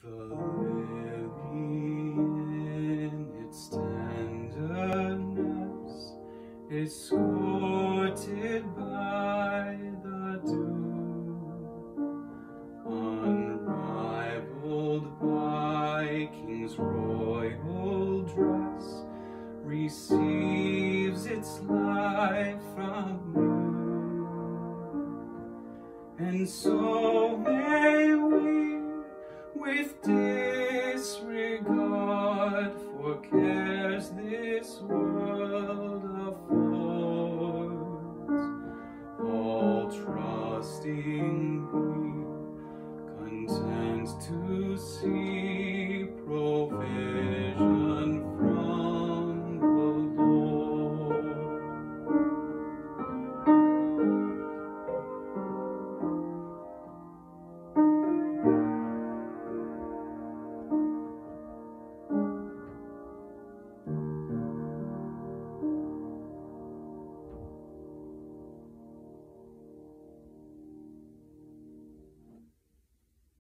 The lily in its tenderness, escorted by the dew, unrivaled by king's royal dress, receives its life from you. And so may we, with disregard for cares this world affords, all trusting be content to